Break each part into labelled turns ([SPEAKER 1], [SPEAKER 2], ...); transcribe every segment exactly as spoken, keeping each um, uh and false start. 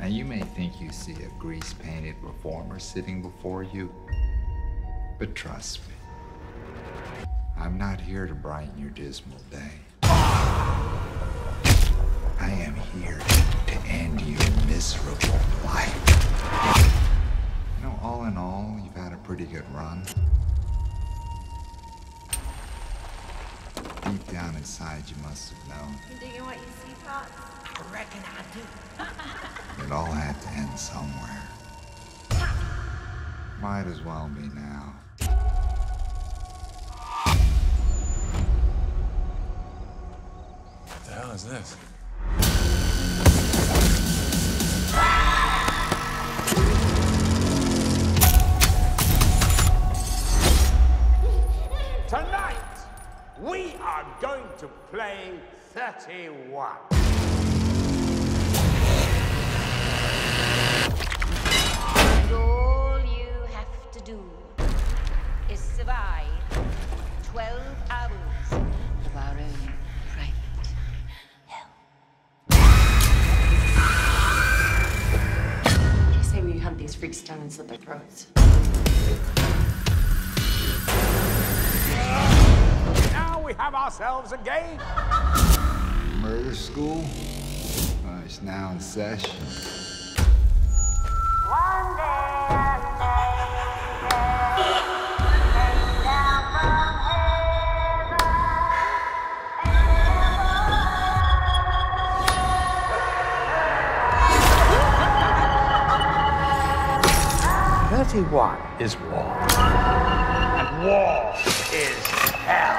[SPEAKER 1] Now, you may think you see a grease-painted reformer sitting before you, but trust me, I'm not here to brighten your dismal day. I am here to end your miserable life. You know, all in all, you've had a pretty good run. Deep down inside, you must have known.
[SPEAKER 2] You digging what you see, Pops?
[SPEAKER 3] I reckon I do.
[SPEAKER 1] It all had to end somewhere. Might as well be now.
[SPEAKER 4] What the hell is this?
[SPEAKER 3] Tonight, we are going to play thirty-one.
[SPEAKER 5] And all you have to do is survive twelve hours of our own private hell.
[SPEAKER 2] You say we hunt these freaks down and slit their throats.
[SPEAKER 3] Now we have ourselves a game.
[SPEAKER 1] Murder school? Oh, it's now in session.
[SPEAKER 5] One day I came down from
[SPEAKER 3] thirty-one is war. And war is hell.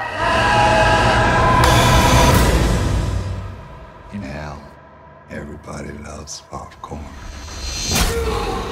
[SPEAKER 1] In hell, everybody loves popcorn.